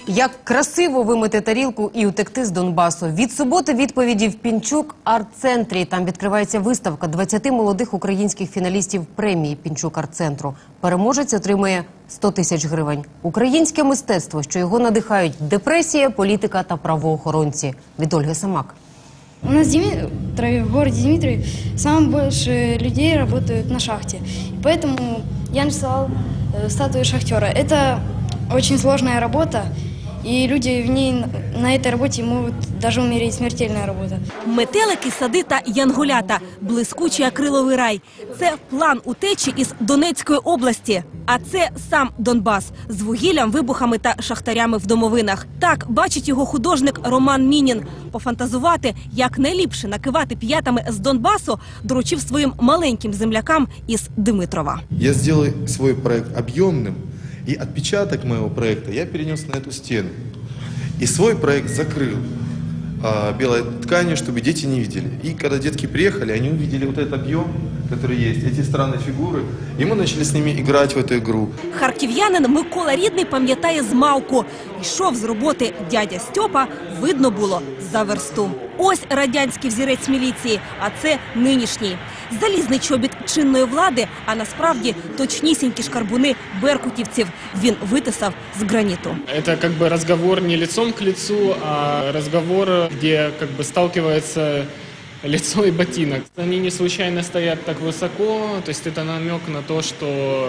Як красиво вимити тарілку і утекти з Донбасу. Від суботи відповіді в Пінчук арт-центрі. Там відкривається виставка 20 молодих українських фіналістів премії Пінчук арт-центру. Переможець отримує 100 тисяч гривень. Українське мистецтво, що його надихають депресія, політика та правоохоронці. Від Ольги Самак. У нас в городе Дмитрове самое больше людей работают на шахте. Поэтому я нарисовал статую шахтера. Это очень сложная работа, и люди в ней на этой работе могут даже умереть, смертельная работа. Метелики, сади та янголята – блискучий акриловий рай. Це план утечі із Донецької області. А це сам Донбас з вугіллям, вибухами та шахтарями в домовинах. Так бачить його художник Роман Мінін. Пофантазувати, як найліпше накивати п'ятами з Донбасу, доручив своїм маленьким землякам із Димитрова. Я сделал свой проект объемным, и отпечаток моего проекта я перенес на эту стену. И свой проект закрыл белой тканью, чтобы дети не видели. И когда детки приехали, они увидели вот этот объем, который есть, эти странные фигуры, и мы начали с ними играть в эту игру. Харків'янин Микола Рідний пам'ятає змалку. Йшов з роботи дядя Стьопа, видно було за версту. Ось радянський взірець міліції, а це нинішній. Залізний чобіт чинної влади, а насправді точнісінькі шкарбуни беркутівців. Він витисав з граніту. Это как бы разговор не лицом к лицу, а разговор, где как бы сталкивается лицо и ботинок. Они не случайно стоят так высоко, то есть это намек на то, что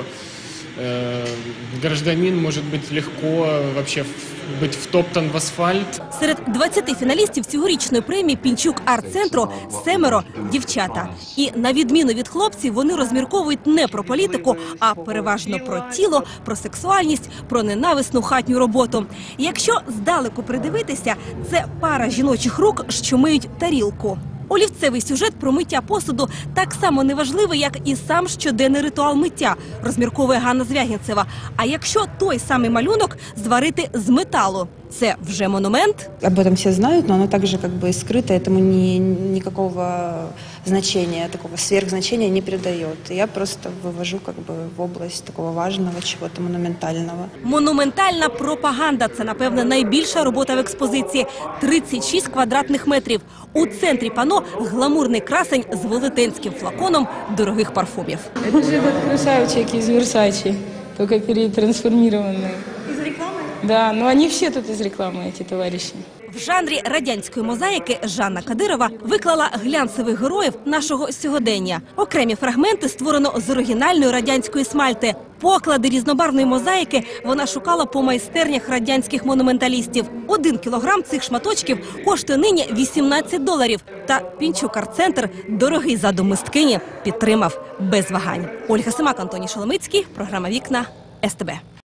гражданин может быть легко вообще быть втоптан в асфальт. Серед 20 фіналістів цьогорічної премії Пінчук арт-центру 7 дівчата. І на відміну від хлопців, вони розмірковують не про політику, а переважно про тіло, про сексуальність, про ненависну хатню роботу. І якщо здалеку придивитися, це пара жіночих рук, що миють тарілку. Олівцевий сюжет про миття посуду так само неважливий, як і сам щоденний ритуал миття, розмірковує Ганна Звягінцева. А якщо той самий малюнок зварити з металу, це вже монумент? Об этом все знают, но оно также как бы скрыто, этому никакого значения, такого сверхзначения не придает. Я просто вывожу как бы в область такого важного, чего-то монументального. Монументальна пропаганда – це, напевне, найбільша робота в експозиції. 36 квадратних метрів. У центрі пано гламурний красень з велетенським флаконом дорогих парфумів. Это же этот красавчик из Версачи, только перетрансформированный. Із реклами? Да, но они все тут из рекламы, эти товарищи. В жанрі радянської мозаїки Жанна Кадирова виклала глянцевих героїв нашого сьогодення. Окремі фрагменти створено з оригінальної радянської смальти. Поклади різнобарвної мозаїки вона шукала по майстернях радянських монументалістів. 1 кілограм цих шматочків коштує нині $18. Та Пінчук арт-центр дорогий задум мисткині підтримав без вагань. Ольга Самак, Антоній Шоломицький, програма «Вікна», СТБ.